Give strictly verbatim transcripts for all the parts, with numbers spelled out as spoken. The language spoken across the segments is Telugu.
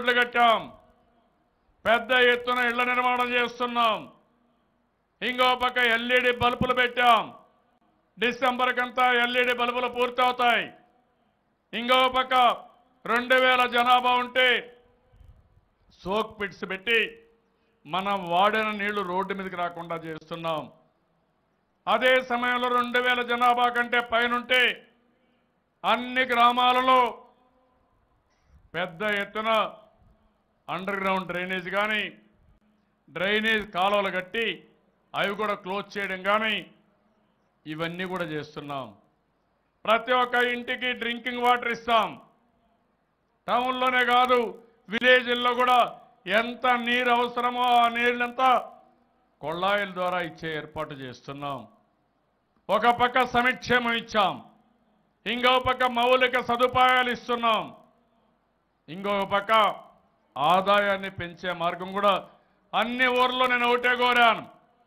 రోడ్లు కట్టాం, పెద్ద ఎత్తున ఇళ్ల నిర్మాణం చేస్తున్నాం. ఇంకో పక్క ఎల్ఈడి బల్బులు పెట్టాం. డిసెంబర్ కంతా ఎల్ఈడి బల్బులు పూర్తవుతాయి. ఇంకో పక్క రెండు వేల జనాభా ఉంటే సోక్ పిట్స్ పెట్టి మనం వాడిన నీళ్లు రోడ్డు మీదకి రాకుండా చేస్తున్నాం. అదే సమయంలో రెండు వేల జనాభా కంటే పైనుంటే అన్ని గ్రామాలలో పెద్ద ఎత్తున అండర్ గ్రౌండ్ డ్రైనేజ్ కానీ డ్రైనేజ్ కాలువలు కట్టి అవి కూడా క్లోజ్ చేయడం కానీ ఇవన్నీ కూడా చేస్తున్నాం. ప్రతి ఒక్క ఇంటికి డ్రింకింగ్ వాటర్ ఇస్తాం. టౌన్లోనే కాదు, విలేజ్ల్లో కూడా ఎంత నీరు అవసరమో ఆ నీళ్ళంతా కొళాయిల ద్వారా ఇచ్చే ఏర్పాటు చేస్తున్నాం. ఒక పక్క సంక్షేమం ఇచ్చాం, ఇంకో పక్క మౌలిక సదుపాయాలు ఇస్తున్నాం, ఇంకొక పక్క ఆదాయాన్ని పెంచే మార్గం కూడా అన్ని ఊర్లో నేను ఒకటే కోరాను.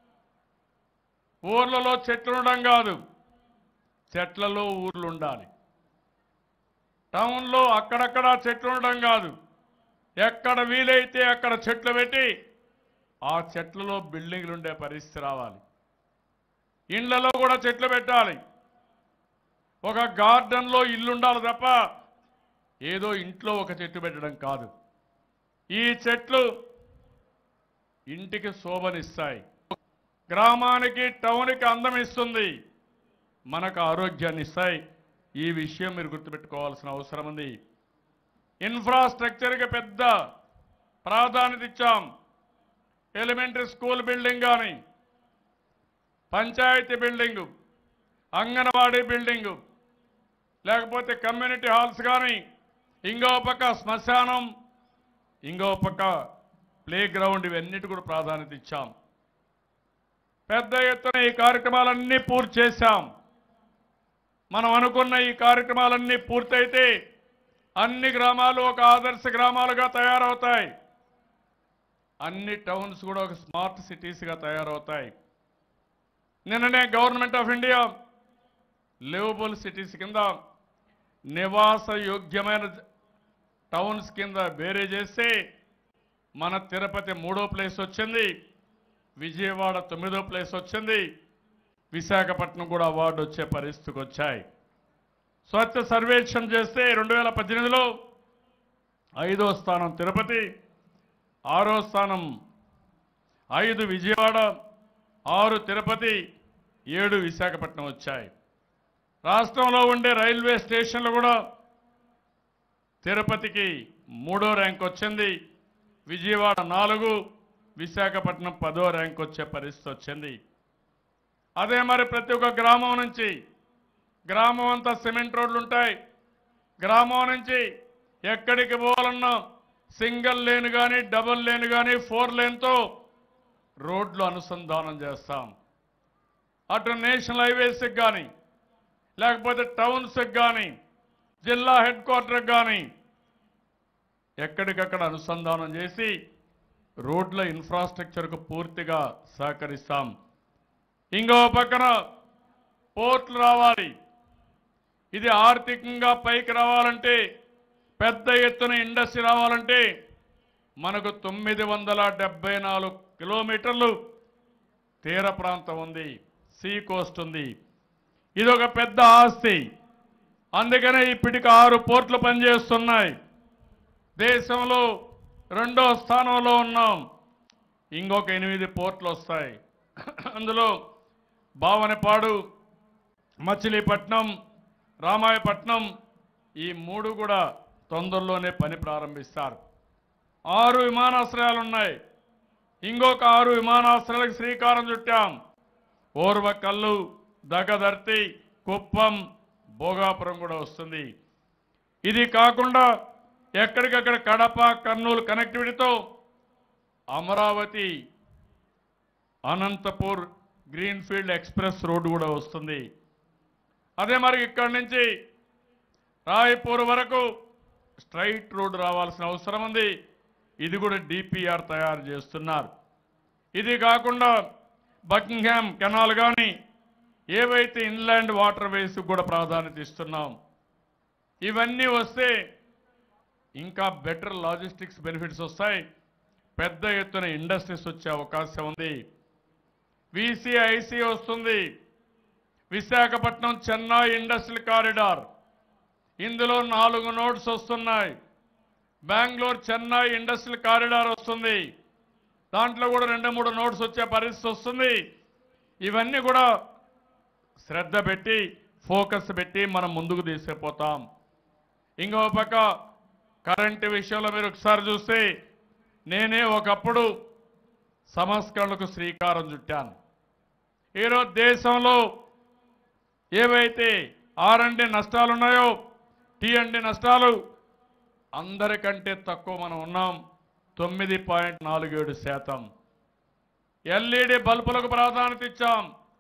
ఊర్లలో చెట్లు ఉండడం కాదు, చెట్లలో ఊర్లు ఉండాలి. టౌన్లో అక్కడక్కడ చెట్లు ఉండడం కాదు, ఎక్కడ వీలైతే అక్కడ చెట్లు పెట్టి ఆ చెట్లలో బిల్డింగ్లు ఉండే పరిస్థితి రావాలి. ఇండ్లలో కూడా చెట్లు పెట్టాలి. ఒక గార్డెన్లో ఇల్లు ఉండాలి తప్ప ఏదో ఇంట్లో ఒక చెట్టు పెట్టడం కాదు. ఈ చెట్లు ఇంటికి శోభనిస్తాయి, గ్రామానికి టౌన్కి అందం ఇస్తుంది, మనకు ఆరోగ్యాన్ని ఇస్తాయి. ఈ విషయం మీరు గుర్తుపెట్టుకోవాల్సిన అవసరం ఉంది. ఇన్ఫ్రాస్ట్రక్చర్కి పెద్ద ప్రాధాన్యత ఇచ్చాం. ఎలిమెంటరీ స్కూల్ బిల్డింగ్ కానీ, పంచాయతీ బిల్డింగు, అంగన్వాడీ బిల్డింగు, లేకపోతే కమ్యూనిటీ హాల్స్ కానీ, ఇంకో పక్క శ్మశానం, ఇంకో పక్క ప్లే గ్రౌండ్, ఇవన్నిటి కూడా ప్రాధాన్యత ఇచ్చాం. పెద్ద ఎత్తున ఈ కార్యక్రమాలన్నీ పూర్తి చేశాం. మనం అనుకున్న ఈ కార్యక్రమాలన్నీ పూర్తయితే అన్ని గ్రామాలు ఒక ఆదర్శ గ్రామాలుగా తయారవుతాయి. అన్ని టౌన్స్ కూడా ఒక స్మార్ట్ సిటీస్గా తయారవుతాయి. నిన్ననే government of India livable cities కింద నివాస యోగ్యమైన టౌన్స్ కింద వేరే చేస్తే మన తిరుపతి మూడో ప్లేస్ వచ్చింది, విజయవాడ తొమ్మిదో ప్లేస్ వచ్చింది, విశాఖపట్నం కూడా అవార్డు వచ్చే పరిస్థితికి వచ్చాయి. స్వచ్ఛ సర్వేక్షణ చేస్తే రెండు వేల పద్దెనిమిదిలో ఐదో స్థానం తిరుపతి, ఆరో స్థానం ఐదు విజయవాడ, ఆరు తిరుపతి, ఏడు విశాఖపట్నం వచ్చాయి. రాష్ట్రంలో ఉండే రైల్వే స్టేషన్లు కూడా తిరుపతికి మూడో ర్యాంక్ వచ్చింది, విజయవాడ నాలుగు, విశాఖపట్నం పదో ర్యాంక్ వచ్చే పరిస్థితి వచ్చింది. అదే మరి ప్రతి ఒక్క గ్రామం నుంచి, గ్రామం అంతా సిమెంట్ రోడ్లు ఉంటాయి, గ్రామం నుంచి ఎక్కడికి పోవాలన్నా సింగిల్ లేన్ కానీ డబుల్ లేన్ కానీ ఫోర్ లేన్తో రోడ్లు అనుసంధానం చేస్తాం. అటు నేషనల్ హైవేస్కి కానీ లేకపోతే టౌన్స్కి కానీ జిల్లా హెడ్ క్వార్టర్కి కానీ ఎక్కడికక్కడ అనుసంధానం చేసి రోడ్ల ఇన్ఫ్రాస్ట్రక్చర్కు పూర్తిగా సహకరిస్తాం. ఇంకో పక్కన పోర్ట్లు రావాలి. ఇది ఆర్థికంగా పైకి రావాలంటే, పెద్ద ఎత్తున ఇండస్ట్రీ రావాలంటే మనకు తొమ్మిది వందల డెబ్బై నాలుగు కిలోమీటర్లు తీర ప్రాంతం ఉంది, సీ కోస్ట్ ఉంది. ఇది ఒక పెద్ద ఆస్తి. అందుకనే ఇప్పటికి ఆరు పోర్ట్లు పనిచేస్తున్నాయి. దేశంలో రెండో స్థానంలో ఉన్నాం. ఇంకొక ఎనిమిది పోర్ట్లు వస్తాయి. అందులో భావనపాడు, మచిలీపట్నం, రామాయపట్నం ఈ మూడు కూడా తొందరలోనే పని ప్రారంభిస్తారు. ఆరు విమానాశ్రయాలు ఉన్నాయి. ఇంకొక ఆరు విమానాశ్రయాలకు శ్రీకారం చుట్టాం. ఓర్వకల్లు, దగదర్తి, కుప్పం, భోగాపురం కూడా వస్తుంది. ఇది కాకుండా ఎక్కడికక్కడ కడప, కర్నూలు కనెక్టివిటీతో Amaravati, Anantapur greenfield express road కూడా వస్తుంది. అదే మరి ఇక్కడి నుంచి రాయపూర్ వరకు స్ట్రైట్ రోడ్డు రావాల్సిన అవసరం ఉంది. ఇది కూడా డిపిఆర్ తయారు చేస్తున్నారు. ఇది కాకుండా బకింగ్హామ్ కెనాల్ కానీ ఏవైతే ఇన్లాండ్ వాటర్ వేస్ కూడా ప్రాధాన్యత ఇస్తున్నాం. ఇవన్నీ వస్తే ఇంకా బెటర్ లాజిస్టిక్స్ బెనిఫిట్స్ వస్తాయి. పెద్ద ఎత్తున ఇండస్ట్రీస్ వచ్చే అవకాశం ఉంది. వీసీఐసీ వస్తుంది. విశాఖపట్నం చెన్నై ఇండస్ట్రియల్ కారిడార్, ఇందులో నాలుగు నోడ్స్ వస్తున్నాయి. బెంగళూరు చెన్నై ఇండస్ట్రియల్ కారిడార్ వస్తుంది. దాంట్లో కూడా రెండు మూడు నోట్స్ వచ్చే పరిస్థితి వస్తుంది. ఇవన్నీ కూడా శ్రద్ధ పెట్టి ఫోకస్ పెట్టి మనం ముందుకు తీసుకుపోతాం. ఇంకో పక్క కరెంటు విషయంలో మీరు ఒకసారి చూస్తే నేనే ఒకప్పుడు సంస్కరణలకు శ్రీకారం చుట్టాను. ఈరోజు దేశంలో ఏవైతే ఆర్ అండ్ డి నష్టాలు ఉన్నాయో, టీ అండ్ డి నష్టాలు అందరికంటే తక్కువ మనం ఉన్నాం. తొమ్మిది పాయింట్ నాలుగు ఏడు శాతం. ఎల్ఈడి బల్బులకు ప్రాధాన్యత ఇచ్చాం.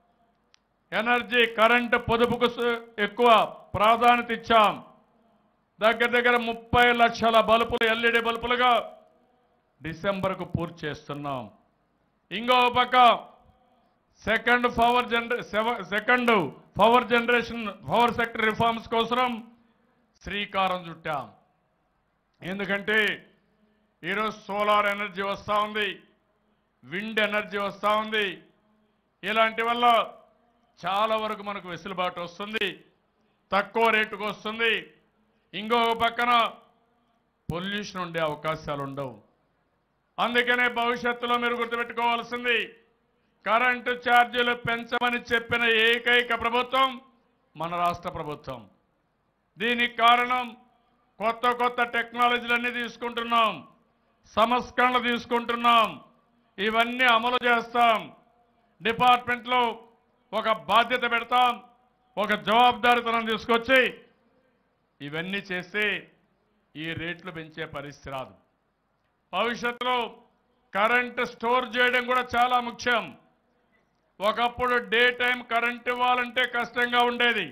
ఎనర్జీ కరెంటు పొదుపుకు ఎక్కువ ప్రాధాన్యత ఇచ్చాం. దగ్గర దగ్గర ముప్పై లక్షల బల్బులు ఎల్ఈడి బల్బులుగా డిసెంబర్కు పూర్తి చేస్తున్నాం. ఇంకో పక్క సెకండ్ పవర్ జనరే second power generation power sector reforms కోసం శ్రీకారం చుట్టాం. ఎందుకంటే ఈరోజు సోలార్ ఎనర్జీ వస్తూ ఉంది, విండ్ ఎనర్జీ వస్తూ ఉంది. ఇలాంటి వల్ల చాలా వరకు మనకు వెసులుబాటు వస్తుంది, తక్కువ రేటుకు వస్తుంది. ఇంకొక పక్కన పొల్యూషన్ ఉండే అవకాశాలు ఉండవు. అందుకనే భవిష్యత్తులో మీరు గుర్తుపెట్టుకోవాల్సింది, కరెంటు ఛార్జీలు పెంచమని చెప్పిన ఏకైక ప్రభుత్వం మన రాష్ట్ర ప్రభుత్వం. దీనికి కారణం కొత్త కొత్త టెక్నాలజీలన్నీ తీసుకుంటున్నాం, సంస్కరణలు తీసుకుంటున్నాం. ఇవన్నీ అమలు చేస్తాం. డిపార్ట్మెంట్లో ఒక బాధ్యత పెడతాం, ఒక జవాబుదారీతనం తీసుకొచ్చి ఇవన్నీ చేస్తే ఈ రేట్లు పెంచే పరిస్థితి రాదు. భవిష్యత్తులో కరెంటు స్టోర్ చేయడం కూడా చాలా ముఖ్యం. ఒకప్పుడు డే టైం కరెంట్ ఇవ్వాలంటే కష్టంగా ఉండేది.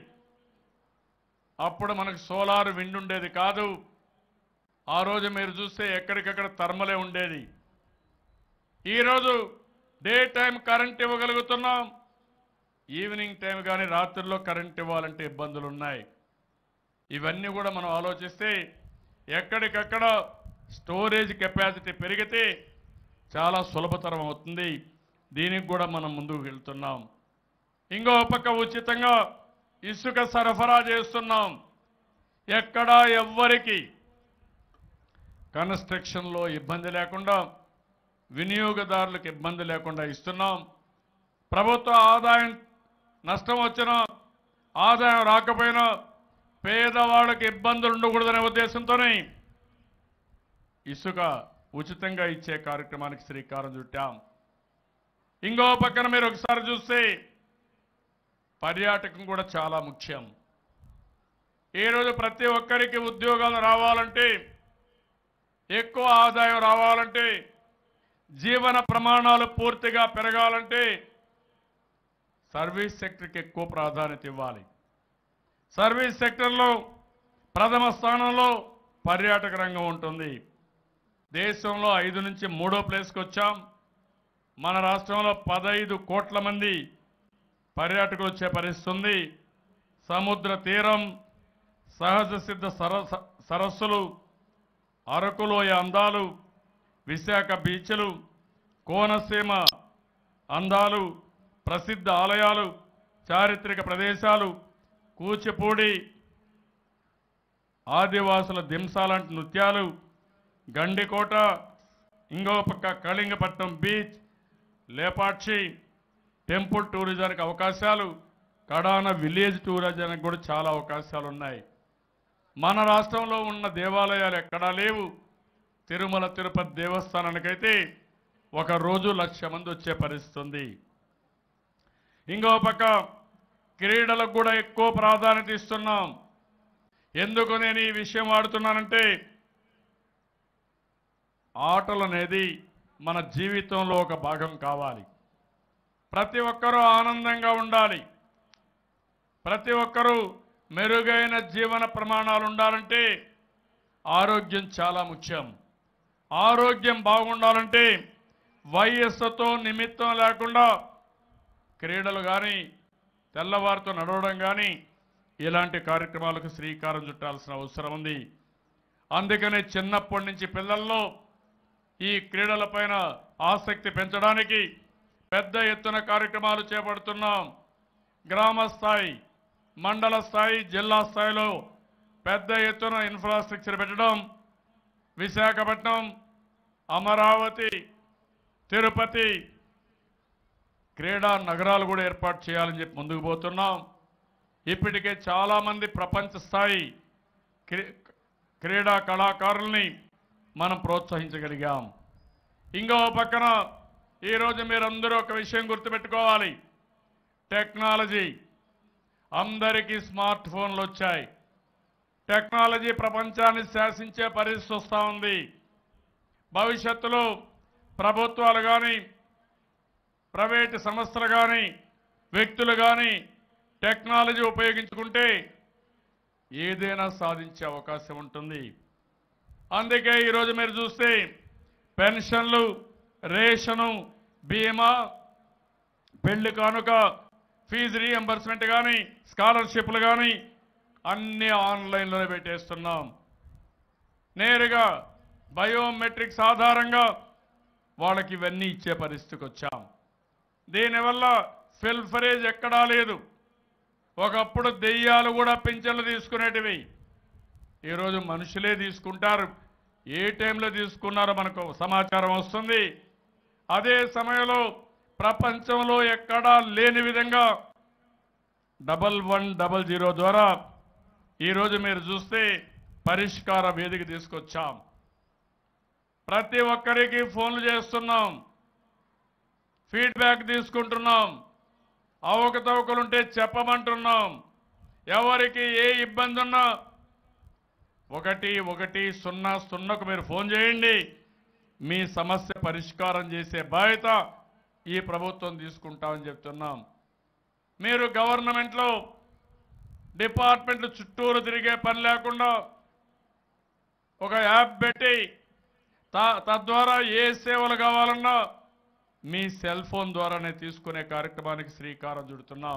అప్పుడు మనకు సోలార్ విండ్ ఉండేది కాదు. ఆ రోజు మీరు చూస్తే ఎక్కడికక్కడ థర్మలే ఉండేది. ఈరోజు డే టైం కరెంట్ ఇవ్వగలుగుతున్నాం. ఈవినింగ్ టైం కానీ రాత్రుల్లో కరెంట్ ఇవ్వాలంటే ఇబ్బందులు ఉన్నాయి. ఇవన్నీ కూడా మనం ఆలోచిస్తే ఎక్కడికక్కడ స్టోరేజ్ కెపాసిటీ పెరిగితే చాలా సులభతరం అవుతుంది. దీనికి కూడా మనం ముందుకు వెళ్తున్నాం. ఇంకో పక్క ఉచితంగా ఇసుక సరఫరా చేస్తున్నాం. ఎక్కడా ఎవ్వరికి కన్స్ట్రక్షన్లో ఇబ్బంది లేకుండా, వినియోగదారులకు ఇబ్బంది లేకుండా ఇస్తున్నాం. ప్రభుత్వ ఆదాయం నష్టం వచ్చినా, ఆదాయం రాకపోయినా పేదవాళ్ళకి ఇబ్బందులు ఉండకూడదనే ఉద్దేశంతోనే ఇసుక ఉచితంగా ఇచ్చే కార్యక్రమానికి శ్రీకారం చుట్టాం. ఇంకో పక్కన మీరు ఒకసారి చూస్తే పర్యాటకం కూడా చాలా ముఖ్యం. ఈరోజు ప్రతి ఒక్కరికి ఉద్యోగాలు రావాలంటే, ఎక్కువ ఆదాయం రావాలంటే, జీవన ప్రమాణాలు పూర్తిగా పెరగాలంటే సర్వీస్ సెక్టర్కి ఎక్కువ ప్రాధాన్యత ఇవ్వాలి. సర్వీస్ సెక్టర్లో ప్రథమ స్థానంలో పర్యాటక రంగం ఉంటుంది. దేశంలో ఐదు నుంచి మూడో ప్లేస్కి వచ్చాం. మన రాష్ట్రంలో పదహైదు కోట్ల మంది పర్యాటకులు వచ్చే పరిస్థితి ఉంది. సముద్ర తీరం, సహజ సిద్ధ సరస్సులు, అరకులోయ అందాలు, విశాఖ బీచ్లు, కోనసీమ అందాలు, ప్రసిద్ధ ఆలయాలు, చారిత్రక ప్రదేశాలు, కూచిపూడి, ఆదివాసుల దింసాలాంటి నృత్యాలు, గండికోట, ఇంకో పక్క కళింగపట్నం బీచ్, లేపాక్షి టెంపుల్ టూరిజానికి అవకాశాలు, కడాన విలేజ్ టూరిజానికి కూడా చాలా అవకాశాలు ఉన్నాయి. మన రాష్ట్రంలో ఉన్న దేవాలయాలు ఎక్కడా లేవు. తిరుమల తిరుపతి దేవస్థానానికైతే ఒక రోజు లక్ష మంది వచ్చే పరిస్థితి ఉంది. ఇంకో పక్క క్రీడలకు కూడా ఎక్కువ ప్రాధాన్యత ఇస్తున్నాం. ఎందుకు నేను ఈ విషయం వాడుతున్నానంటే, ఆటలు అనేది మన జీవితంలో ఒక భాగం కావాలి. ప్రతి ఒక్కరూ ఆనందంగా ఉండాలి. ప్రతి ఒక్కరూ మెరుగైన జీవన ప్రమాణాలు ఉండాలంటే ఆరోగ్యం చాలా ముఖ్యం. ఆరోగ్యం బాగుండాలంటే వయస్సుతో నిమిత్తం లేకుండా క్రీడలు కానీ, తెల్లవారితో నడవడం కానీ, ఇలాంటి కార్యక్రమాలకు శ్రీకారం చుట్టాల్సిన అవసరం ఉంది. అందుకనే చిన్నప్పటి నుంచి పిల్లల్లో ఈ క్రీడలపైన ఆసక్తి పెంచడానికి పెద్ద ఎత్తున కార్యక్రమాలు చేపడుతున్నాం. గ్రామ స్థాయి, మండల స్థాయి, జిల్లా స్థాయిలో పెద్ద ఎత్తున ఇన్ఫ్రాస్ట్రక్చర్ పెట్టడం, విశాఖపట్నం, అమరావతి, తిరుపతి క్రీడా నగరాలు కూడా ఏర్పాటు చేయాలని చెప్పి ముందుకు పోతున్నాం. ఇప్పటికే చాలామంది ప్రపంచ స్థాయి క్రీడా కళాకారుల్ని మనం ప్రోత్సహించగలిగాం. ఇంకో పక్కన ఈరోజు మీరందరూ ఒక విషయం గుర్తుపెట్టుకోవాలి. టెక్నాలజీ, అందరికీ స్మార్ట్ ఫోన్లు వచ్చాయి. టెక్నాలజీ ప్రపంచాన్ని శాసించే పరిస్థితి వస్తూ ఉంది. భవిష్యత్తులో ప్రభుత్వాలు కానీ, ప్రైవేటు సంస్థలు కానీ, వ్యక్తులు కానీ టెక్నాలజీ ఉపయోగించుకుంటే ఏదైనా సాధించే అవకాశం ఉంటుంది. అందుకే ఈరోజు మీరు చూస్తే పెన్షన్లు, రేషను, బీమా, పెళ్లి కానుక, ఫీజు రీఎంబర్స్మెంట్ కానీ, స్కాలర్షిప్లు కానీ అన్నీ ఆన్లైన్లోనే పెట్టేస్తున్నాం. నేరుగా బయోమెట్రిక్స్ ఆధారంగా వాళ్ళకి ఇవన్నీ ఇచ్చే పరిస్థితికి వచ్చాం. దీనివల్ల ఫిల్ఫరేజ్ ఎక్కడా లేదు. ఒకప్పుడు దెయ్యాలు కూడా పింఛన్లు తీసుకునేటివి, ఈరోజు మనుషులే తీసుకుంటారు. ఏ టైంలో తీసుకున్నారో మనకు సమాచారం వస్తుంది. అదే సమయంలో ప్రపంచంలో ఎక్కడా లేని విధంగా డబల్ వన్ డబల్ జీరో ద్వారా ఈరోజు మీరు చూస్తే పరిష్కార వేదిక తీసుకొచ్చాం. ప్రతి ఒక్కరికి ఫోన్లు చేస్తున్నాం, ఫీడ్బ్యాక్ తీసుకుంటున్నాం, అవకతవకలుంటే చెప్పమంటున్నాం. ఎవరికి ఏ ఇబ్బంది ఉన్నా ఒకటి ఒకటి సున్నా సున్నాకు మీరు ఫోన్ చేయండి. మీ సమస్య పరిష్కారం చేసే బాధ్యత ఈ ప్రభుత్వం తీసుకుంటామని చెప్తున్నాం. మీరు గవర్నమెంట్లో డిపార్ట్మెంట్లు చుట్టూరు తిరిగే పని లేకుండా ఒక యాప్ పెట్టి తద్వారా ఏ సేవలు కావాలన్నా మీ సెల్ ఫోన్ ద్వారానే తీసుకునే కార్యక్రమానికి శ్రీకారం చుడుతున్నాం.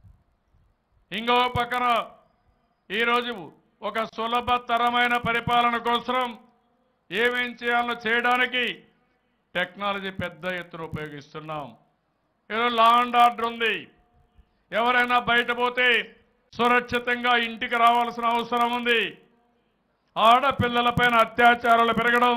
ఇంకో పక్కన ఈరోజు ఒక సులభతరమైన పరిపాలన కోసం ఏమేం చేయాలో చేయడానికి టెక్నాలజీ పెద్ద ఎత్తున ఉపయోగిస్తున్నాం. ఈరోజు లా అండ్ ఆర్డర్ ఉంది. ఎవరైనా బయట పోతే సురక్షితంగా ఇంటికి రావాల్సిన అవసరం ఉంది. ఆడపిల్లలపైన అత్యాచారాలు పెరగడం,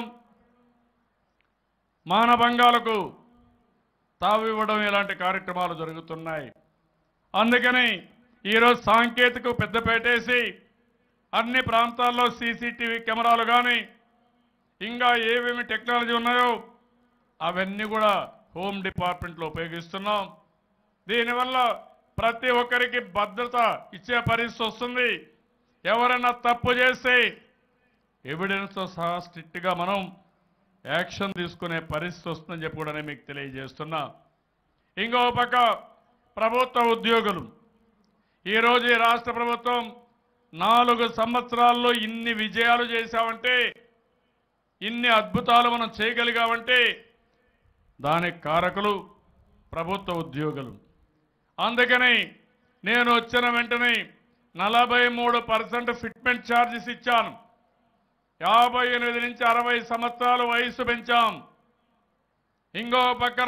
మానభంగాలకు తావివ్వడం ఇలాంటి కార్యక్రమాలు జరుగుతున్నాయి. అందుకని ఈరోజు సాంకేతిక పెద్దపేటేసి అన్ని ప్రాంతాల్లో సీసీటీవీ కెమెరాలు కానీ ఇంకా ఏమేమి టెక్నాలజీ ఉన్నాయో అవన్నీ కూడా హోమ్ డిపార్ట్మెంట్లో ఉపయోగిస్తున్నాం. దీనివల్ల ప్రతి ఒక్కరికి భద్రత ఇచ్చే పరిస్థితి వస్తుంది. ఎవరైనా తప్పు చేస్తే ఎవిడెన్స్తో సహా స్ట్రిక్ట్గా మనం యాక్షన్ తీసుకునే పరిస్థితి వస్తుందని చెప్పి కూడా నేను మీకు తెలియజేస్తున్నా. ఇంకో పక్క ప్రభుత్వ ఉద్యోగులు, ఈరోజు ఈ రాష్ట్ర ప్రభుత్వం నాలుగు సంవత్సరాల్లో ఇన్ని విజయాలు చేశామంటే, ఇన్ని అద్భుతాలు మనం చేయగలిగామంటే దానికి కారకులు ప్రభుత్వ ఉద్యోగులు. అందుకని నేను వచ్చిన వెంటనే నలభై మూడు పర్సెంట్ ఫిట్మెంట్ ఛార్జెస్ ఇచ్చాను. యాభై ఎనిమిది నుంచి అరవై సంవత్సరాలు వయసు పెంచాం. ఇంకో పక్కన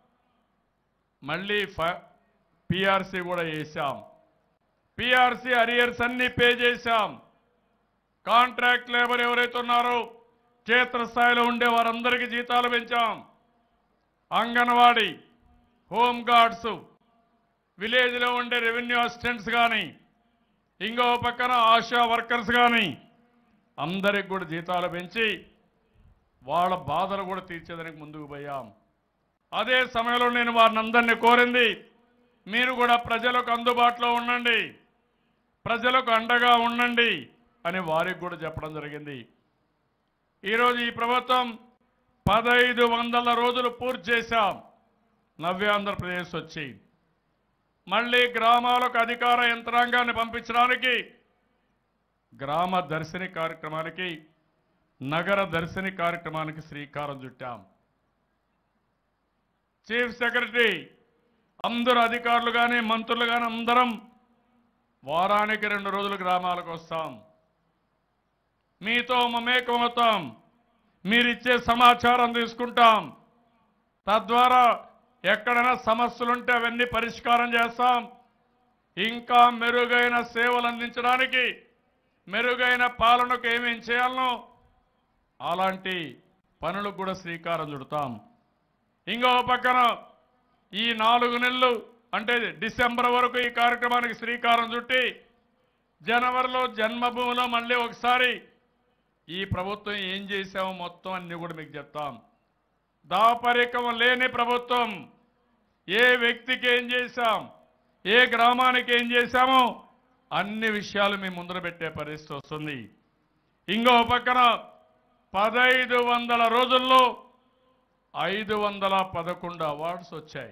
మళ్ళీ పిఆర్సీ కూడా వేశాం. పిఆర్సీ అరియర్స్ అన్ని పే చేశాం. కాంట్రాక్ట్ లేబర్ ఎవరైతే ఉన్నారో క్షేత్రస్థాయిలో ఉండే వారందరికీ జీతాలు పెంచాం. అంగన్వాడీ, హోమ్ గార్డ్స్, విలేజ్లో ఉండే రెవెన్యూ అసిస్టెంట్స్ కానీ, ఇంకో పక్కన ఆశా వర్కర్స్ కానీ అందరికి కూడా జీతాలు పెంచి వాళ్ళ బాధలు కూడా తీర్చేదానికి ముందుకు పోయాం. అదే సమయంలో నేను వారిని అందరినీ కోరింది, మీరు కూడా ప్రజలకు అందుబాటులో ఉండండి, ప్రజలకు అండగా ఉండండి అని వారికి కూడా చెప్పడం జరిగింది. ఈరోజు ఈ ప్రభుత్వం పదహైదు వందల రోజులు పూర్తి చేశాం. నవ్య ఆంధ్రప్రదేశ్ వచ్చి మళ్ళీ గ్రామాలకు అధికార యంత్రాంగాన్ని పంపించడానికి గ్రామ దర్శిని కార్యక్రమానికి, నగర దర్శిని కార్యక్రమానికి శ్రీకారం చుట్టాం. చీఫ్ సెక్రటరీ, అందరూ అధికారులు కానీ మంత్రులు కానీ అందరం వారానికి రెండు రోజులు గ్రామాలకు వస్తాం. మీతో మమేకమవుతాం. మీరిచ్చే సమాచారం తీసుకుంటాం. తద్వారా ఎక్కడైనా సమస్యలుంటే అవన్నీ పరిష్కారం చేస్తాం. ఇంకా మెరుగైన సేవలు అందించడానికి, మెరుగైన పాలనకు ఏమేం చేయాలనో అలాంటి పనులకు కూడా శ్రీకారం చుడతాం. ఇంకో పక్కన ఈ నాలుగు నెలలు అంటే డిసెంబర్ వరకు ఈ కార్యక్రమానికి శ్రీకారం చుట్టి జనవరిలో జన్మభూమిలో మళ్ళీ ఒకసారి ఈ ప్రభుత్వం ఏం చేశామో మొత్తం అన్ని కూడా మీకు చెప్తాం. దాపరికం లేని ప్రభుత్వం. ఏ వ్యక్తికి ఏం చేశాం, ఏ గ్రామానికి ఏం చేశామో అన్ని విషయాలు మీ ముందర పెట్టే పరిస్థితి వస్తుంది. ఇంకో పక్కన పదైదు వందల రోజుల్లో ఐదు వందల పదకొండు అవార్డ్స్ వచ్చాయి.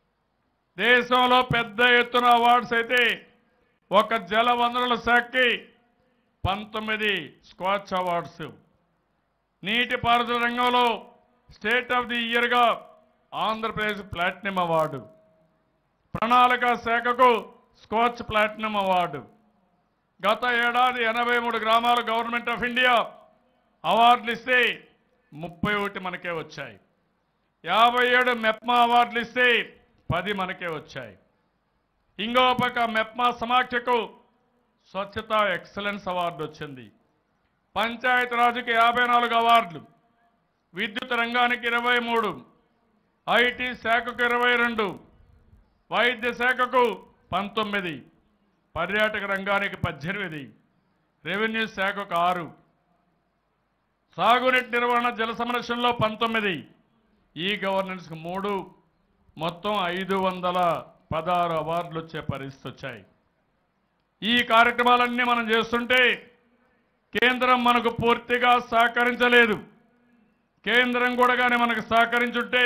దేశంలో పెద్ద ఎత్తున అవార్డ్స్ అయితే ఒక జల వనరుల శాఖకి పంతొమ్మిది స్క్వాచ్ అవార్డ్స్, నీటిపారుదల రంగంలో స్టేట్ ఆఫ్ ది ఇయర్గా ఆంధ్రప్రదేశ్ ప్లాటినం అవార్డు, ప్రణాళిక శాఖకు స్కాచ్ ప్లాటినం అవార్డు. గత ఏడాది ఎనభై మూడు గ్రామాలు గవర్నమెంట్ ఆఫ్ ఇండియా అవార్డులు ఇస్తే ముప్పై ఒకటి మనకే వచ్చాయి. యాభై ఏడు మెప్మా అవార్డులు ఇస్తే పది మనకే వచ్చాయి. ఇంకో పక్క మెప్మా సమాఖ్యకు స్వచ్ఛత ఎక్సలెన్స్ అవార్డు వచ్చింది. పంచాయతీరాజ్కి యాభై నాలుగు అవార్డులు, విద్యుత్ రంగానికి ఇరవై మూడు, ఐటీ శాఖకు ఇరవై రెండు, వైద్య శాఖకు పంతొమ్మిది, పర్యాటక రంగానికి పద్దెనిమిది, రెవెన్యూ శాఖకు ఆరు, సాగునీటి నిర్వహణ జల సంరక్షణలో పంతొమ్మిది, ఈ గవర్నెన్స్కు మూడు, మొత్తం ఐదు వందల పదహారు అవార్డులు వచ్చే పరిస్థితి వచ్చాయి. ఈ కార్యక్రమాలన్నీ మనం చేస్తుంటే కేంద్రం మనకు పూర్తిగా సహకరించలేదు. కేంద్రం కూడా కానీ మనకు సహకరించుంటే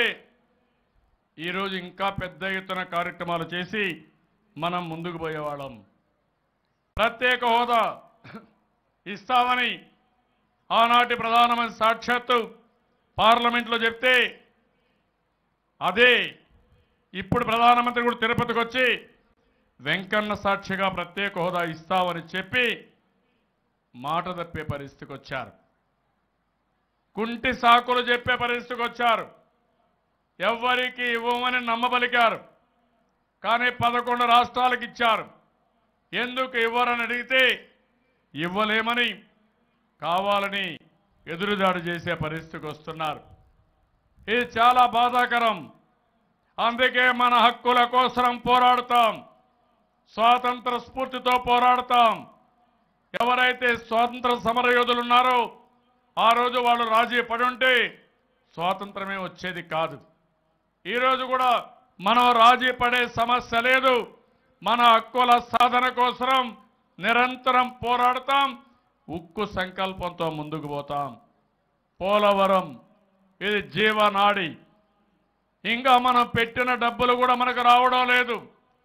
ఈరోజు ఇంకా పెద్ద ఎత్తున కార్యక్రమాలు చేసి మనం ముందుకు పోయేవాళ్ళం. ప్రత్యేక హోదా ఇస్తామని ఆనాటి ప్రధానమంత్రి సాక్షాత్తు పార్లమెంట్లో చెప్తే అదే ఇప్పుడు ప్రధానమంత్రి కూడా తిరుపతికి వచ్చి వెంకన్న సాక్షిగా ప్రత్యేక హోదా ఇస్తామని చెప్పి మాట తప్పే పరిస్థితికి వచ్చారు. కుంటి సాకులు చెప్పే పరిస్థితికి వచ్చారు. ఎవ్వరికి ఇవ్వమని నమ్మబలికారు. కానీ పదకొండు రాష్ట్రాలకు ఇచ్చారు. ఎందుకు ఇవ్వరని అడిగితే ఇవ్వలేమని కావాలని ఎదురుదాడి చేసే పరిస్థితికి వస్తున్నారు. ఇది చాలా బాధాకరం. అందుకే మన హక్కుల కోసం పోరాడతాం. స్వాతంత్ర స్ఫూర్తితో పోరాడతాం. ఎవరైతే స్వాతంత్ర సమరయోధులు ఉన్నారో ఆ రోజు వాళ్ళు రాజీ పడి ఉంటే స్వాతంత్రమే వచ్చేది కాదు. ఈరోజు కూడా మనం రాజీ పడే సమస్య లేదు. మన హక్కుల సాధన కోసం నిరంతరం పోరాడతాం. ఉక్కు సంకల్పంతో ముందుకు పోతాం. పోలవరం ఇది జీవనాడి. ఇంకా మనం పెట్టిన డబ్బులు కూడా మనకు రావడం లేదు.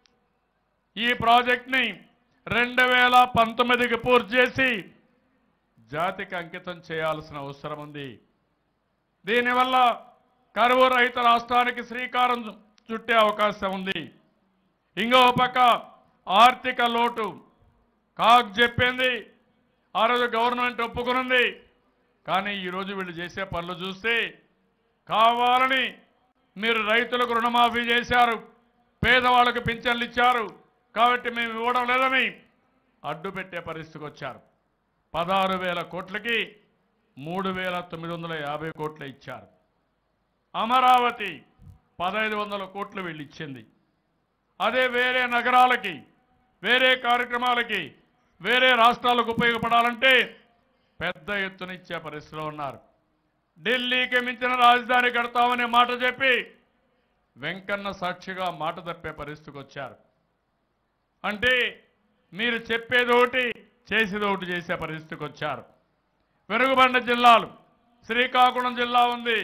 ఈ ప్రాజెక్ట్ని రెండు వేల పంతొమ్మిదికి పూర్తి చేసి జాతికి అంకితం చేయాల్సిన అవసరం ఉంది. దీనివల్ల కరువు రహిత రాష్ట్రానికి శ్రీకారం చుట్టే అవకాశం ఉంది. ఇంకో పక్క ఆర్థిక లోటు కాగ్ చెప్పింది, ఆ రోజు గవర్నమెంట్ ఒప్పుకునుంది. కానీ ఈరోజు వీళ్ళు చేసే పనులు చూస్తే కావాలని మీరు రైతులకు రుణమాఫీ చేశారు, పేదవాళ్ళకు పింఛన్లు ఇచ్చారు కాబట్టి మేము ఇవ్వడం లేదని అడ్డు పెట్టే పరిస్థితికి వచ్చారు. పదహారు వేల కోట్లకి మూడు వేల తొమ్మిది వందల యాభై కోట్లు ఇచ్చారు. అమరావతి పదహైదు వందల కోట్లు వీళ్ళు ఇచ్చింది. అదే వేరే నగరాలకి, వేరే కార్యక్రమాలకి, వేరే రాష్ట్రాలకు ఉపయోగపడాలంటే పెద్ద ఎత్తున ఇచ్చే పరిస్థితిలో ఉన్నారు. ఢిల్లీకి మించిన రాజధాని కడతామనే మాట చెప్పి వెంకన్న సాక్షిగా మాట తప్పే పరిస్థితికి వచ్చారు. అంటే మీరు చెప్పేది ఒకటి చేసేది ఒకటి చేసే పరిస్థితికి వచ్చారు. వెనుకబడిన జిల్లాలు, శ్రీకాకుళం జిల్లా ఉంది.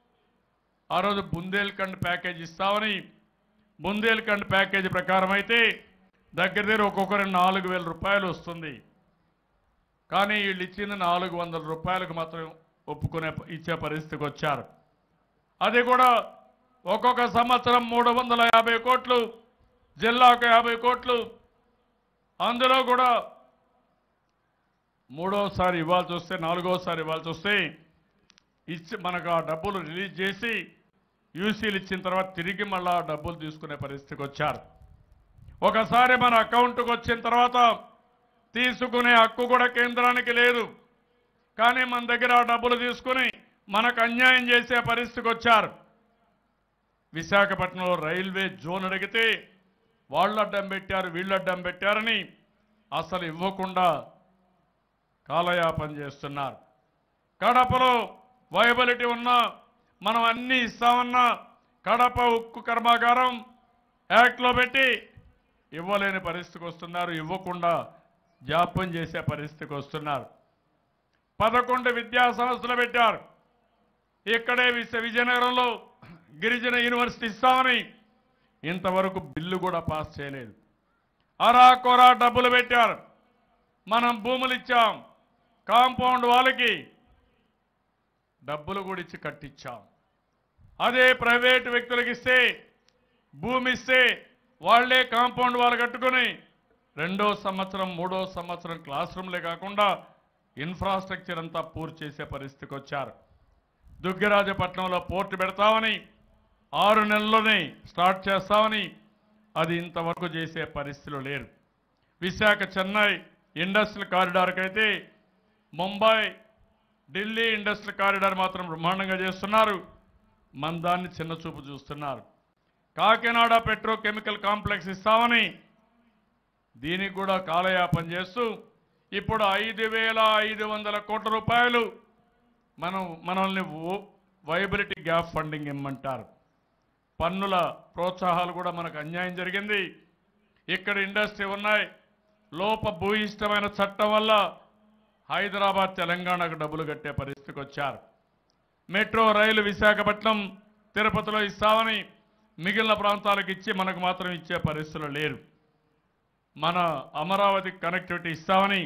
ఆ రోజు బుందేల్ఖండ్ ప్యాకేజ్ ఇస్తామని, బుందేల్ఖండ్ ప్యాకేజీ ప్రకారం అయితే దగ్గర దగ్గర ఒక్కొక్కరి నాలుగు వేల రూపాయలు వస్తుంది. కానీ వీళ్ళు ఇచ్చింది నాలుగు వందల రూపాయలకు మాత్రం ఒప్పుకునే ఇచ్చే పరిస్థితికి వచ్చారు. అది కూడా ఒక్కొక్క సంవత్సరం మూడు వందల యాభై కోట్లు, జిల్లాకు యాభై కోట్లు. అందులో కూడా మూడోసారి ఇవ్వాల్సి వస్తే నాలుగోసారి ఇవ్వాల్సి వస్తే ఇచ్చి మనకు ఆ డబ్బులు రిలీజ్ చేసి యూసీలు ఇచ్చిన తర్వాత తిరిగి మళ్ళీ ఆ డబ్బులు తీసుకునే పరిస్థితికి వచ్చారు. ఒకసారి మన అకౌంట్కి వచ్చిన తర్వాత తీసుకునే హక్కు కూడా కేంద్రానికి లేదు. కానీ మన దగ్గర ఆ డబ్బులు తీసుకుని మనకు అన్యాయం చేసే పరిస్థితికి వచ్చారు. విశాఖపట్నంలో రైల్వే జోన్ అడిగితే వాళ్ళు అడ్డం పెట్టారు, వీళ్ళు అడ్డం పెట్టారని అసలు ఇవ్వకుండా కాలయాపన చేస్తున్నారు. కడపలో వైబిలిటీ ఉన్నా మనం అన్నీ ఇస్తామన్నా కడప ఉక్కు కర్మాగారం యాక్ట్లో పెట్టి ఇవ్వలేని పరిస్థితికి వస్తున్నారు. ఇవ్వకుండా జాప్యం చేసే పరిస్థితికి వస్తున్నారు. పదకొండు విద్యా సంస్థలు పెట్టారు. ఇక్కడే విశ విజయనగరంలో గిరిజన యూనివర్సిటీ ఇస్తామని ఇంతవరకు బిల్లు కూడా పాస్ చేయలేదు. అరా కొరా డబ్బులు పెట్టారు. మనం భూములు ఇచ్చాం, కాంపౌండ్ వాళ్ళకి డబ్బులు కూడా ఇచ్చి కట్టించాం. అదే ప్రైవేటు వ్యక్తులకు ఇస్తే భూమి ఇస్తే వాళ్లే కాంపౌండ్ వాళ్ళు కట్టుకుని రెండో సంవత్సరం మూడో సంవత్సరం క్లాస్ రూమ్లే కాకుండా ఇన్ఫ్రాస్ట్రక్చర్ అంతా పూర్తి చేసే పరిస్థితికి వచ్చారు. దుగ్గిరాజపట్నంలో పోర్టు పెడతామని ఆరు నెలల్లోనే స్టార్ట్ చేస్తామని అది ఇంతవరకు చేసే పరిస్థితులు లేరు. విశాఖ చెన్నై ఇండస్ట్రియల్ కారిడార్కి అయితే ముంబై ఢిల్లీ ఇండస్ట్రియల్ కారిడార్ మాత్రం బ్రహ్మాండంగా చేస్తున్నారు. మన దాన్ని చిన్న చూపు చూస్తున్నారు. కాకినాడ పెట్రోకెమికల్ కాంప్లెక్స్ ఇస్తామని దీనికి కూడా కాలయాపన చేస్తూ ఇప్పుడు ఐదు వేల ఐదు వందల కోట్ల రూపాయలు మనం మనల్ని వైబిలిటీ గ్యాప్ ఫండింగ్ ఇమ్మంటారు. పన్నుల ప్రోత్సాహాలు కూడా మనకు అన్యాయం జరిగింది. ఇక్కడ ఇండస్ట్రీ ఉన్నాయి. లోప భూయిష్టమైన చట్టం వల్ల హైదరాబాద్ తెలంగాణకు డబ్బులు కట్టే పరిస్థితికి వచ్చారు. మెట్రో రైలు విశాఖపట్నం తిరుపతిలో ఇస్తామని మిగిలిన ప్రాంతాలకు ఇచ్చి మనకు మాత్రం ఇచ్చే పరిస్థితులు లేరు. మన అమరావతి కనెక్టివిటీ ఇస్తామని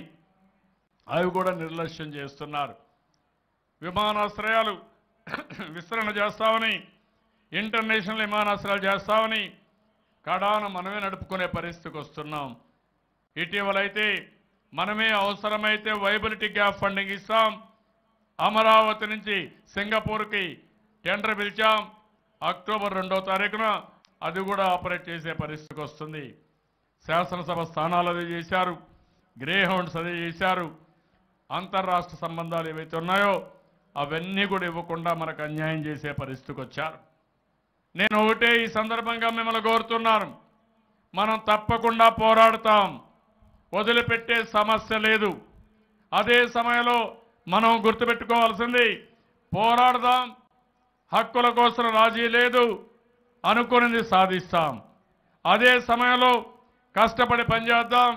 అవి కూడా నిర్లక్ష్యం చేస్తున్నారు. విమానాశ్రయాలు విస్తరణ చేస్తామని ఇంటర్నేషనల్ విమానాశ్రయాలు చేస్తామని కడాన మనమే నడుపుకునే పరిస్థితికి వస్తున్నాం. ఇటీవలైతే మనమే అవసరమైతే వైబిలిటీ గ్యాప్ ఫండింగ్ ఇస్తాం. అమరావతి నుంచి సింగపూర్కి టెండర్ పిలిచాం. అక్టోబర్ రెండో తారీఖున అది కూడా ఆపరేట్ చేసే పరిస్థితికి వస్తుంది. శాసనసభ స్థానాలు అదే చేశారు, గ్రే హౌండ్స్ అదే చేశారు. అంతర్రాష్ట్ర సంబంధాలు ఏవైతే ఉన్నాయో అవన్నీ కూడా ఇవ్వకుండా మనకు అన్యాయం చేసే పరిస్థితికి వచ్చారు. నేను ఒకటే ఈ సందర్భంగా మిమ్మల్ని కోరుతున్నాను, మనం తప్పకుండా పోరాడతాం, వదిలిపెట్టే సమస్య లేదు. అదే సమయంలో మనం గుర్తుపెట్టుకోవాల్సింది పోరాడదాం, హక్కుల కోసం రాజీ లేదు, అనుకున్నది సాధిస్తాం. అదే సమయంలో కష్టపడి పనిచేద్దాం,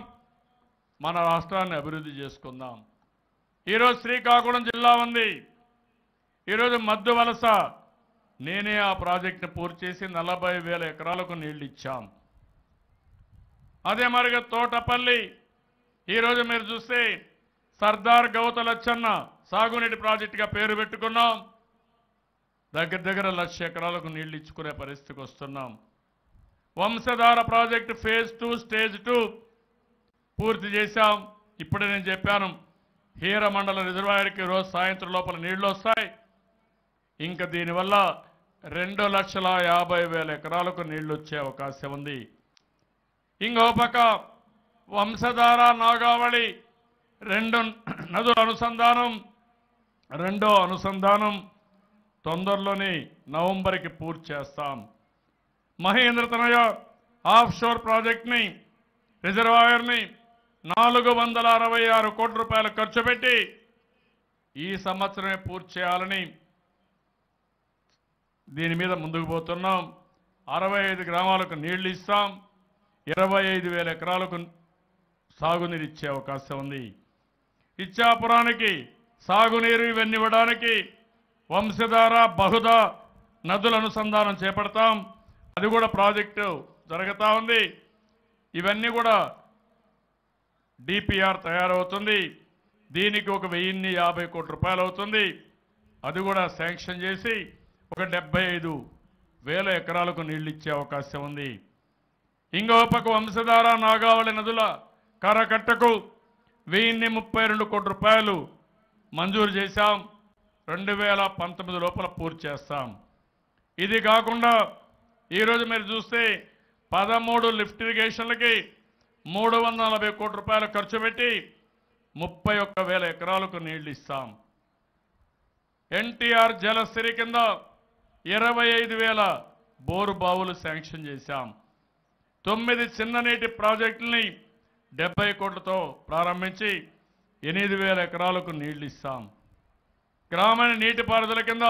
మన రాష్ట్రాన్ని అభివృద్ధి చేసుకుందాం. ఈరోజు శ్రీకాకుళం జిల్లా ఉంది, ఈరోజు మద్దు వలస నేనే ఆ ప్రాజెక్టును పూర్తి చేసి నలభై వేల ఎకరాలకు నీళ్లు ఇచ్చాం. అదే మరిగా తోటపల్లి ఈరోజు మీరు చూస్తే సర్దార్ గౌతలచ్చన్న సాగునీటి ప్రాజెక్టుగా పేరు పెట్టుకున్నాం. దగ్గర దగ్గర లక్ష ఎకరాలకు నీళ్లు ఇచ్చుకునే పరిస్థితికి వస్తున్నాం. Vamsadhara project phase two stage two పూర్తి చేశాం. ఇప్పుడే నేను చెప్పాను, హీర మండల రిజర్వాయర్కి రోజు సాయంత్రం లోపల నీళ్లు వస్తాయి. ఇంకా దీనివల్ల రెండు లక్షల యాభై వేల ఎకరాలకు నీళ్లు వచ్చే అవకాశం ఉంది. ఇంకో పక్క వంశధార నాగావళి రెండు నదుల అనుసంధానం రెండో అనుసంధానం తొందరలోనే నవంబర్కి పూర్తి చేస్తాం. మహేంద్ర తనయ ఆఫ్ షోర్ ప్రాజెక్ట్ని రిజర్వాయర్ని నాలుగు వందల అరవై ఆరు కోట్ల రూపాయలు ఖర్చు పెట్టి ఈ సంవత్సరమే పూర్తి చేయాలని దీని మీద ముందుకు పోతున్నాం. అరవై ఐదు గ్రామాలకు నీళ్లు ఇస్తాం. ఇరవై ఐదు వేల ఎకరాలకు సాగునీరు ఇచ్చే అవకాశం ఉంది. ఇచ్చాపురానికి సాగునీరు ఇవన్నీ ఇవ్వడానికి వంశధార బహుధ నదుల అనుసంధానం చేపడతాం. అది కూడా ప్రాజెక్టు జరుగుతూ ఉంది. ఇవన్నీ కూడా డిపిఆర్ తయారవుతుంది. దీనికి ఒక వెయ్యిన్ని యాభై కోట్ల రూపాయలు అవుతుంది. అది కూడా శాంక్షన్ చేసి ఒక డెబ్బై ఐదు వేల ఎకరాలకు నీళ్లు ఇచ్చే అవకాశం ఉంది. ఇంకో పక్క వంశధార నాగావళి నదుల కరకట్టకు వెయ్యిన్ని ముప్పై రెండు కోట్ల రూపాయలు మంజూరు చేశాం. రెండు వేల పంతొమ్మిది లోపల పూర్తి చేస్తాం. ఇది కాకుండా ఈరోజు మీరు చూస్తే పదమూడు లిఫ్ట్ ఇరిగేషన్లకి మూడు వందల నలభై కోట్ల రూపాయలు ఖర్చు పెట్టి ముప్పై ఒక్క వేల ఎకరాలకు నీళ్లు ఇస్తాం. ఎన్టీఆర్ జలసిరి కింద ఇరవై ఐదు వేల బోరు బావులు శాంక్షన్ చేశాం. తొమ్మిది చిన్న నీటి ప్రాజెక్టుల్ని డెబ్బై కోట్లతో ప్రారంభించి ఎనిమిది వేల ఎకరాలకు నీళ్లు ఇస్తాం. గ్రామీణ నీటిపారుదల కింద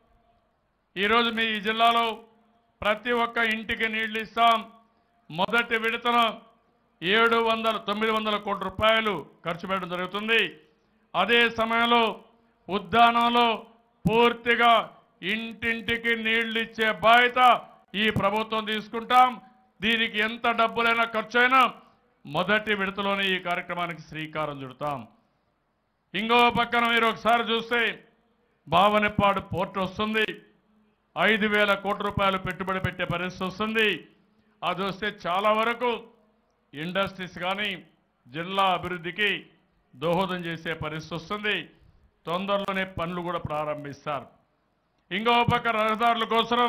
ఈరోజు మీ ఈ జిల్లాలో ప్రతి ఒక్క ఇంటికి నీళ్లు ఇస్తాం. మొదటి విడతన ఏడు వందల తొమ్మిది వందల కోట్ల రూపాయలు ఖర్చు పెట్టడం జరుగుతుంది. అదే సమయంలో ఉద్యానంలో పూర్తిగా ఇంటింటికి నీళ్లు ఇచ్చే బాధ్యత ఈ ప్రభుత్వం తీసుకుంటాం. దీనికి ఎంత డబ్బులైనా ఖర్చు అయినా మొదటి విడతలోనే ఈ కార్యక్రమానికి శ్రీకారం చుడతాం. ఇంకో పక్కన మీరు ఒకసారి చూస్తే భావనపాడు పోర్టు వస్తుంది. ఐదు వేల కోట్ల రూపాయలు పెట్టుబడి పెట్టే పరిస్థితి వస్తుంది. అది వస్తే చాలా వరకు ఇండస్ట్రీస్ కానీ జిల్లా అభివృద్ధికి దోహదం చేసే పరిస్థితి వస్తుంది. తొందరలోనే పనులు కూడా ప్రారంభిస్తారు. ఇంకో పక్క రహదారుల కోసం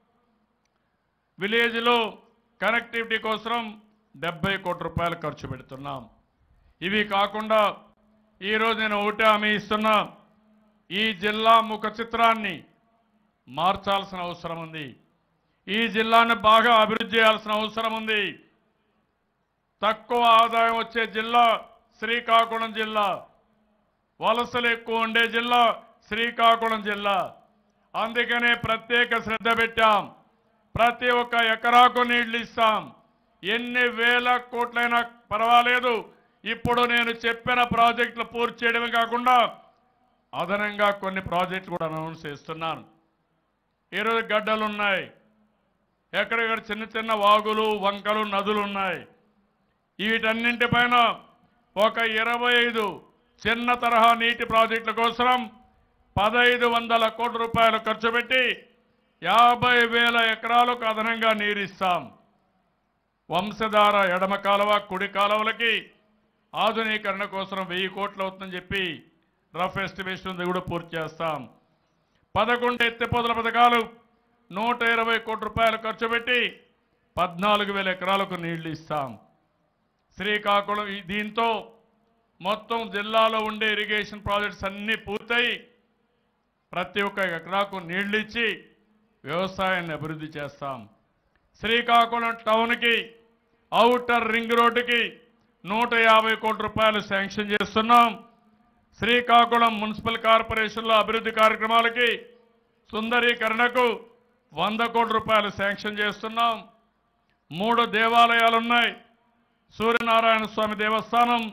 విలేజ్లో కనెక్టివిటీ కోసం డెబ్బై కోట్ల రూపాయలు ఖర్చు పెడుతున్నాం. ఇవి కాకుండా ఈరోజు నేను ఒకటే హామీ ఇస్తున్నా, ఈ జిల్లా ముఖ చిత్రాన్ని మార్చాల్సిన అవసరం ఉంది. ఈ జిల్లాను బాగా అభివృద్ధి చేయాల్సిన అవసరం ఉంది. తక్కువ ఆదాయం వచ్చే జిల్లా శ్రీకాకుళం జిల్లా, వలసలు ఎక్కువ ఉండే జిల్లా శ్రీకాకుళం జిల్లా. అందుకనే ప్రత్యేక శ్రద్ధ పెట్టాం. ప్రతి ఒక్క ఎకరాకు నీళ్లు ఇస్తాం. ఎన్ని వేల కోట్లైనా పర్వాలేదు. ఇప్పుడు నేను చెప్పిన ప్రాజెక్టులు పూర్తి చేయడమే కాకుండా అదనంగా కొన్ని ప్రాజెక్టులు కూడా అనౌన్స్ చేస్తున్నాను. ఈరోజు గడ్డలు ఉన్నాయి, ఎక్కడెక్కడ చిన్న చిన్న వాగులు వంకలు నదులు ఉన్నాయి. వీటన్నింటిపైన ఒక ఇరవై ఐదు చిన్న తరహా నీటి ప్రాజెక్టుల కోసం పదహైదు వందల కోట్ల రూపాయలు ఖర్చు పెట్టి యాభై వేల ఎకరాలకు అదనంగా నీరిస్తాం. వంశధార ఎడమ కాలువ కుడి కాలువలకి ఆధునీకరణ కోసం వెయ్యి కోట్లు అవుతుందని చెప్పి రఫ్ ఎస్టిమేషన్ కూడా పూర్తి చేస్తాం. పదకొండు ఎత్తిపోతల పథకాలు నూట ఇరవై కోట్ల రూపాయలు ఖర్చు పెట్టి పద్నాలుగు వేల ఎకరాలకు నీళ్లు ఇస్తాం. శ్రీకాకుళం దీంతో మొత్తం జిల్లాలో ఉండే ఇరిగేషన్ ప్రాజెక్ట్స్ అన్నీ పూర్తయి ప్రతి ఒక్క ఎకరాకు నీళ్లు ఇచ్చి వ్యవసాయాన్ని అభివృద్ధి చేస్తాం. శ్రీకాకుళం టౌన్కి ఔటర్ రింగ్ రోడ్డుకి నూట యాభై కోట్ల రూపాయలు శాంక్షన్ చేస్తున్నాం. శ్రీకాకుళం మున్సిపల్ కార్పొరేషన్లో అభివృద్ధి కార్యక్రమాలకి సుందరీకరణకు వంద కోట్ల రూపాయలు శాంక్షన్ చేస్తున్నాం. మూడు దేవాలయాలు ఉన్నాయి. సూర్యనారాయణ స్వామి దేవస్థానం,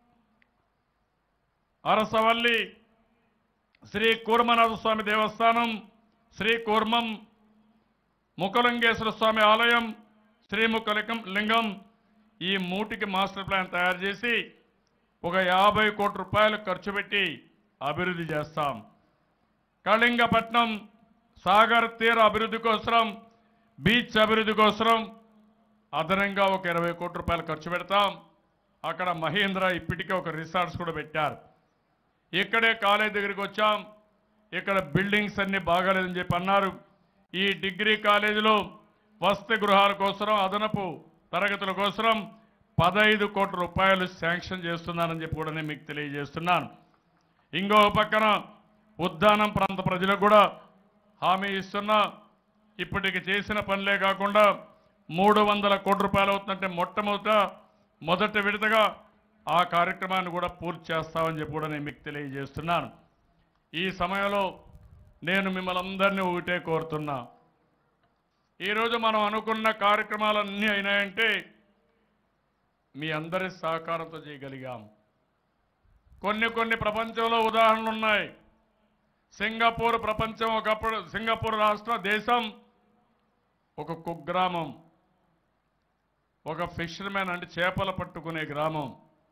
అరసవల్లి శ్రీ కూర్మనాథ స్వామి దేవస్థానం, శ్రీ కూర్మం, ముఖలింగేశ్వర స్వామి ఆలయం, శ్రీముఖలింగం లింగం. ఈ మూటికి మాస్టర్ ప్లాన్ తయారు చేసి ఒక యాభై కోట్ల రూపాయలు ఖర్చు పెట్టి అభివృద్ధి చేస్తాం. కళింగపట్నం సాగర్ తీర అభివృద్ధి కోసం, బీచ్ అభివృద్ధి కోసం అదనంగా ఒక ఇరవై కోట్ల రూపాయలు ఖర్చు పెడతాం. అక్కడ మహేంద్ర ఇప్పటికే ఒక రిసార్ట్స్ కూడా పెట్టారు. ఇక్కడే కాలేజ్ దగ్గరికి వచ్చాం. ఇక్కడ బిల్డింగ్స్ అన్ని బాగాలేదని చెప్పి అన్నారు. ఈ డిగ్రీ కాలేజీలో వసతి గృహాల కోసం అదనపు తరగతుల కోసం పదహైదు కోట్ల రూపాయలు శాంక్షన్ చేస్తున్నానని చెప్పి కూడా నేను మీకు తెలియజేస్తున్నాను. ఇంకో పక్కన ఉద్దానం ప్రాంత ప్రజలకు కూడా హామీ ఇస్తున్నా. ఇప్పటికి చేసిన పనులే కాకుండా మూడు వందల కోట్ల రూపాయలు అవుతుందంటే మొట్టమొదట మొదటి విడతగా ఆ కార్యక్రమాన్ని కూడా పూర్తి చేస్తామని చెప్పి కూడా నేను మీకు తెలియజేస్తున్నాను. ఈ సమయంలో నేను మిమ్మల్ని అందరినీ ఒకటే కోరుతున్నా. ఈరోజు మనం అనుకున్న కార్యక్రమాలన్నీ అయినాయంటే మీ అందరి సహకారంతో చేయగలిగాం. కొన్ని కొన్ని ప్రపంచంలో ఉదాహరణలు ఉన్నాయి. సింగపూర్ ప్రపంచం ఒకప్పుడు సింగపూర్ రాష్ట్ర దేశం ఒక కుగ్రామం, ఒక ఫిషర్మెన్ అంటే చేపలు పట్టుకునే గ్రామం.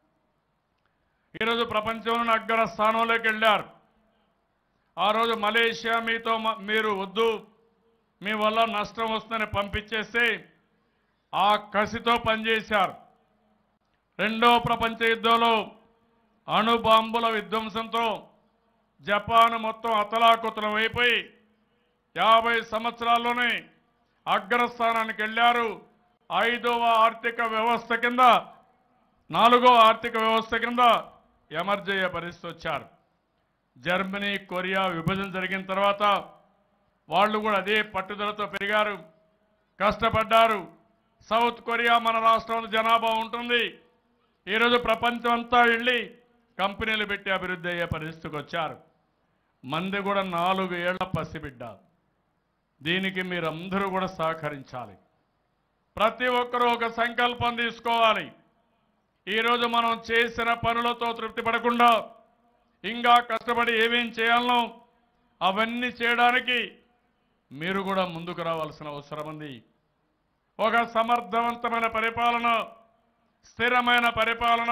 ఈరోజు ప్రపంచంలోని అగ్ర స్థానంలోకి వెళ్ళారు. ఆ రోజు మలేషియా మీతో మీరు వద్దు, మీ వల్ల నష్టం వస్తుందని పంపించేస్తే ఆ కసితో పనిచేశారు. రెండో ప్రపంచ యుద్ధంలో అణుబాంబుల విధ్వంసంతో జపాన్ మొత్తం అతలాకుతలం అయిపోయి యాభై సంవత్సరాల్లోనే అగ్రస్థానానికి వెళ్ళారు. ఐదవ ఆర్థిక వ్యవస్థ కింద నాలుగో ఆర్థిక వ్యవస్థ కింద ఎమర్జ్ అయ్యే పరిస్థితి వచ్చారు. జర్మనీ, కొరియా విభజన జరిగిన తర్వాత వాళ్ళు కూడా అదే పట్టుదలతో పెరిగారు, కష్టపడ్డారు. సౌత్ కొరియా మన రాష్ట్రంలో జనాభా ఉంటుంది. ఈరోజు ప్రపంచం అంతా వెళ్ళి కంపెనీలు పెట్టి అభివృద్ధి అయ్యే పరిస్థితికి వచ్చారు. మంది కూడా నాలుగు ఏళ్ల పసిబిడ్డ. దీనికి మీరందరూ కూడా సహకరించాలి. ప్రతి ఒక్కరూ ఒక సంకల్పం తీసుకోవాలి. ఈరోజు మనం చేసిన పనులతో తృప్తి పడకుండా ఇంకా కష్టపడి ఏమేం చేయాలనో అవన్నీ చేయడానికి మీరు కూడా ముందుకు రావాల్సిన అవసరం ఉంది. ఒక సమర్థవంతమైన పరిపాలన, స్థిరమైన పరిపాలన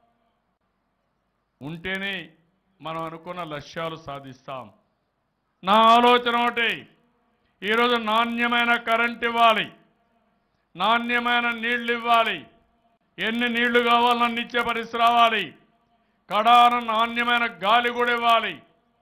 ఉంటేనే మనం అనుకున్న లక్ష్యాలు సాధిస్తాం. నా ఆలోచన ఒకటి, ఈరోజు నాణ్యమైన కరెంట్ ఇవ్వాలి, నాణ్యమైన నీళ్లు ఇవ్వాలి. ఎన్ని నీళ్లు కావాలన్నా ఇచ్చే పరిస్థితి రావాలి. కడాన నాణ్యమైన గాలి కూడా ఇవ్వాలి.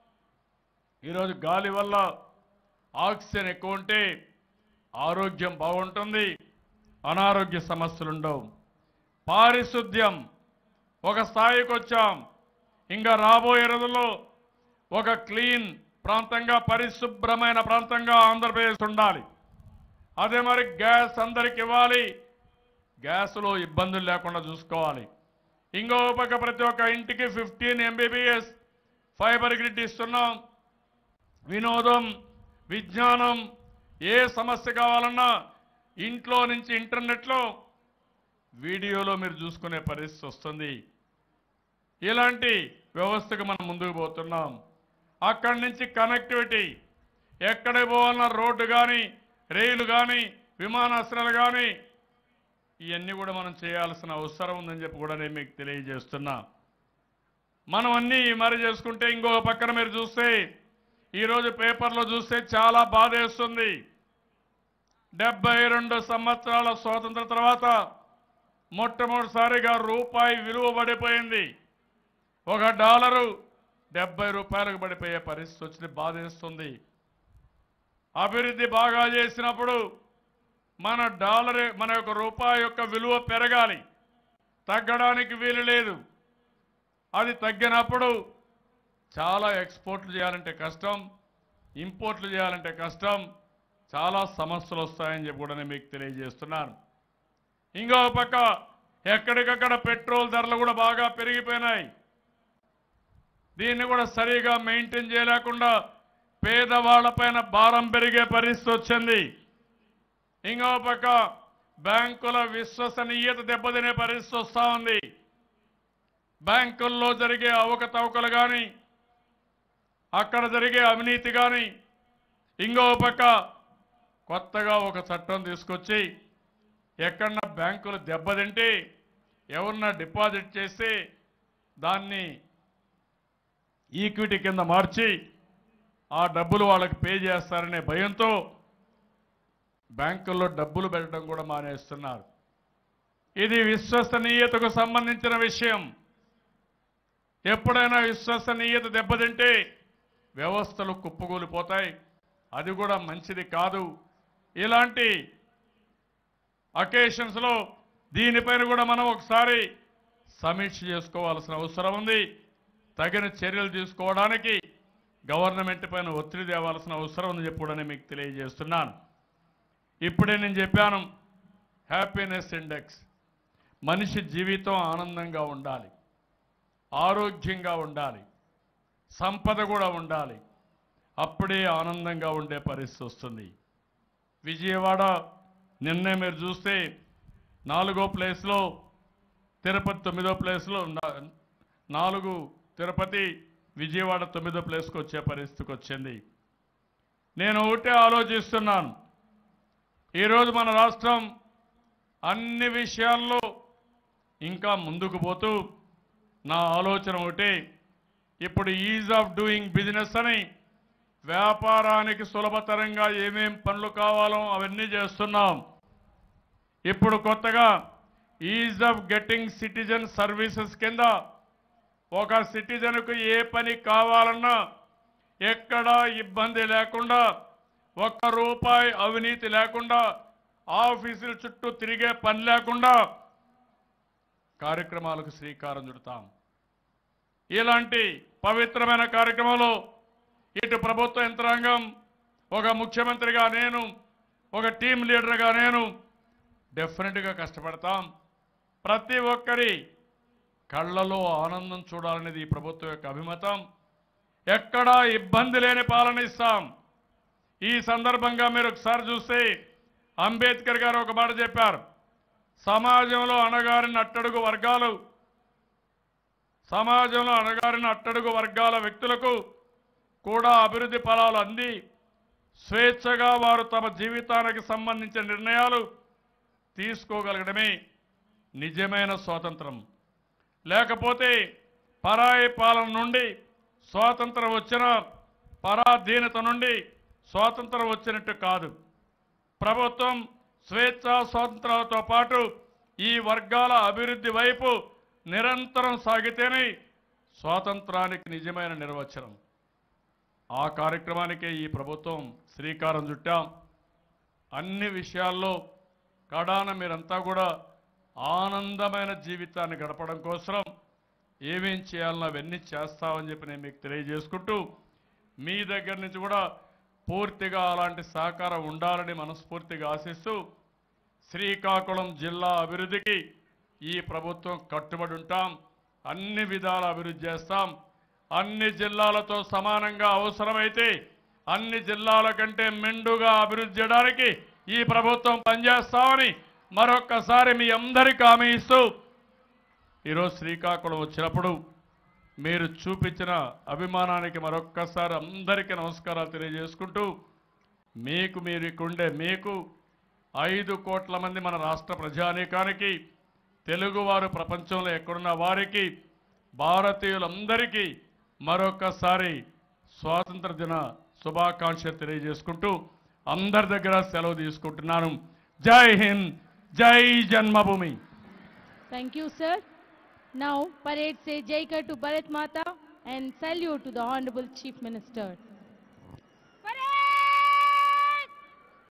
ఈరోజు గాలి వల్ల ఆక్సిజన్ ఎక్కువ ఉంటే ఆరోగ్యం బాగుంటుంది, అనారోగ్య సమస్యలు ఉండవు. పారిశుద్ధ్యం ఒక స్థాయికి వచ్చాం. ఇంకా రాబోయే రోజుల్లో ఒక క్లీన్ ప్రాంతంగా, పరిశుభ్రమైన ప్రాంతంగా ఆంధ్రప్రదేశ్ ఉండాలి. అదే మరి గ్యాస్ అందరికి ఇవ్వాలి, గ్యాస్లో ఇబ్బందులు లేకుండా చూసుకోవాలి. ఇంకో పక్క ప్రతి ఒక్క ఇంటికి ఫిఫ్టీన్ ఎంబీబీఎస్ ఫైబర్ గ్రిడ్ ఇస్తున్నాం. వినోదం, విజ్ఞానం, ఏ సమస్య కావాలన్నా ఇంట్లో నుంచి ఇంటర్నెట్లో వీడియోలో మీరు చూసుకునే పరిస్థితి వస్తుంది. ఇలాంటి వ్యవస్థకు మనం ముందుకు పోతున్నాం. అక్కడి నుంచి కనెక్టివిటీ, ఎక్కడికి పోవాలన్నా రోడ్డు కానీ, రైలు కానీ, విమానాశ్రయాలు కానీ, ఇవన్నీ కూడా మనం చేయాల్సిన అవసరం ఉందని చెప్పి కూడా నేను మీకు తెలియజేస్తున్నా. మనం అన్నీ మరి చేసుకుంటే ఇంకొక పక్కన మీరు చూస్తే ఈరోజు పేపర్లో చూస్తే చాలా బాధేస్తుంది. డెబ్బై రెండు సంవత్సరాల స్వాతంత్ర తర్వాత మొట్టమొదటిసారిగా రూపాయి విలువ పడిపోయింది. ఒక డాలరు డెబ్బై రూపాయలకు పడిపోయే పరిస్థితి వచ్చింది. బాధేస్తుంది. అభివృద్ధి బాగా చేసినప్పుడు మన డాలర్, మన యొక్క రూపాయి యొక్క విలువ పెరగాలి, తగ్గడానికి వీలు లేదు. అది తగ్గినప్పుడు చాలా ఎక్స్పోర్ట్లు చేయాలంటే కష్టం, ఇంపోర్ట్లు చేయాలంటే కష్టం, చాలా సమస్యలు వస్తాయని చెప్పి కూడా నేను మీకు తెలియజేస్తున్నాను. ఇంకో పక్క ఎక్కడికక్కడ పెట్రోల్ ధరలు కూడా బాగా పెరిగిపోయినాయి. దీన్ని కూడా సరిగా మెయింటైన్ చేయలేకుండా పేదవాళ్లపైన భారం పెరిగే పరిస్థితి వచ్చింది. ఇంకో పక్క బ్యాంకుల విశ్వసనీయత దెబ్బతినే పరిస్థితి వస్తూ ఉంది. బ్యాంకుల్లో జరిగే అవకతవకలు కానీ, అక్కడ జరిగే అవినీతి కానీ, ఇంకో పక్క కొత్తగా ఒక చట్టం తీసుకొచ్చి ఎక్కడన్నా బ్యాంకులు దెబ్బతింటే ఎవరన్నా డిపాజిట్ చేస్తే దాన్ని ఈక్విటీ కింద మార్చి ఆ డబ్బులు వాళ్ళకి పే చేస్తారనే భయంతో బ్యాంకుల్లో డబ్బులు పెట్టడం కూడా మానేస్తున్నారు. ఇది విశ్వసనీయతకు సంబంధించిన విషయం. ఎప్పుడైనా విశ్వసనీయత దెబ్బతింటే వ్యవస్థలు కుప్పకూలిపోతాయి. అది కూడా మంచిది కాదు. ఇలాంటి అకేషన్స్లో దీనిపైన కూడా మనం ఒకసారి సమీక్ష చేసుకోవాల్సిన అవసరం ఉంది. తగిన చర్యలు తీసుకోవడానికి గవర్నమెంట్ పైన ఒత్తిడి తేవాల్సిన అవసరం ఉందని చెప్పి కూడా నేను మీకు తెలియజేస్తున్నాను. ఇప్పుడే నేను చెప్పాను, హ్యాపీనెస్ ఇండెక్స్. మనిషి జీవితం ఆనందంగా ఉండాలి, ఆరోగ్యంగా ఉండాలి, సంపద కూడా ఉండాలి. అప్పుడే ఆనందంగా ఉండే పరిస్థితి వస్తుంది. విజయవాడ నిన్నే మీరు చూస్తే నాలుగో ప్లేస్లో, తిరుపతి తొమ్మిదో ప్లేస్లో, నాలుగు తిరుపతి, విజయవాడ తొమ్మిదో ప్లేస్కి వచ్చే పరిస్థితికి వచ్చింది. నేను ఒకటే ఆలోచిస్తున్నాను, ఈరోజు మన రాష్ట్రం అన్ని విషయాల్లో ఇంకా ముందుకు పోతూ నా ఆలోచన ఒకటి, ఇప్పుడు ఈజ్ ఆఫ్ డూయింగ్ బిజినెస్ అని వ్యాపారానికి సులభతరంగా ఏమేం పనులు కావాలో అవన్నీ చేస్తున్నాం. ఇప్పుడు కొత్తగా ease of getting citizen services కింద ఒక సిటిజన్కు ఏ పని కావాలన్నా ఎక్కడా ఇబ్బంది లేకుండా ఒక్క రూపాయి అవినీతి లేకుండా ఆఫీసుల చుట్టూ తిరిగే పని లేకుండా కార్యక్రమాలకు శ్రీకారం చుడతాం. ఇలాంటి పవిత్రమైన కార్యక్రమంలో ఇటు ప్రభుత్వ యంత్రాంగం, ఒక ముఖ్యమంత్రిగా నేను, ఒక టీం లీడర్గా నేను డెఫినెట్గా కష్టపడతాం. ప్రతి ఒక్కరి కళ్ళలో ఆనందం చూడాలనేది ఈ ప్రభుత్వం యొక్క అభిమతం. ఎక్కడా ఇబ్బంది లేని పాలన ఇస్తాం. ఈ సందర్భంగా మీరు ఒకసారి చూస్తే అంబేద్కర్ గారు ఒక మాట చెప్పారు. సమాజంలో అణగారిన అట్టడుగు వర్గాలు సమాజంలో అణగారిన అట్టడుగు వర్గాల వ్యక్తులకు కూడా అభివృద్ధి ఫలాలు అంది స్వేచ్ఛగా వారు తమ జీవితానికి సంబంధించిన నిర్ణయాలు తీసుకోగలగడమే నిజమైన స్వాతంత్రం. లేకపోతే పరాయి పాలన నుండి స్వాతంత్రం వచ్చిన పరాధీనత నుండి స్వాతంత్రం వచ్చినట్టు కాదు. ప్రభుత్వం స్వేచ్ఛ స్వాతంత్రాలతో పాటు ఈ వర్గాల అభివృద్ధి వైపు నిరంతరం సాగితేనే స్వాతంత్రానికి నిజమైన నిర్వచనం. ఆ కార్యక్రమానికే ఈ ప్రభుత్వం శ్రీకారం చుట్టాం. అన్ని విషయాల్లో కడాన మీరంతా కూడా ఆనందమైన జీవితాన్ని గడపడం కోసం ఏమేం చేయాలనో అవన్నీ చేస్తామని చెప్పి నేను మీకు తెలియజేసుకుంటూ మీ దగ్గర నుంచి కూడా పూర్తిగా అలాంటి సహకారం ఉండాలని మనస్ఫూర్తిగా ఆశిస్తూ శ్రీకాకుళం జిల్లా అభివృద్ధికి ఈ ప్రభుత్వం కట్టుబడి ఉంటాం. అన్ని విధాల అభివృద్ధి చేస్తాం. అన్ని జిల్లాలతో సమానంగా అవసరమైతే అన్ని జిల్లాల కంటే మెండుగా అభివృద్ధి చేయడానికి ఈ ప్రభుత్వం పనిచేస్తామని మరొక్కసారి మీ అందరికీ హామీ ఇస్తూ ఈరోజు శ్రీకాకుళం వచ్చినప్పుడు మీరు చూపించిన అభిమానానికి మరొక్కసారి అందరికీ నమస్కారాలు తెలియజేసుకుంటూ మీకు మీరుకుండే మీకు ఐదు కోట్ల మంది మన రాష్ట్ర ప్రజానీకానికి తెలుగువారు ప్రపంచంలో ఎక్కడున్న వారికి భారతీయులందరికీ మరొకసారి స్వాతంత్ర దిన శుభాకాంక్షలు తెలియజేసుకుంటూ అందరి దగ్గర సెలవు తీసుకుంటున్నాను. జై హింద్, జై జన్మభూమి. Thank you, sir. Now, parade say Jai Kar to Bharat Mata and salute to the Honorable Chief Minister.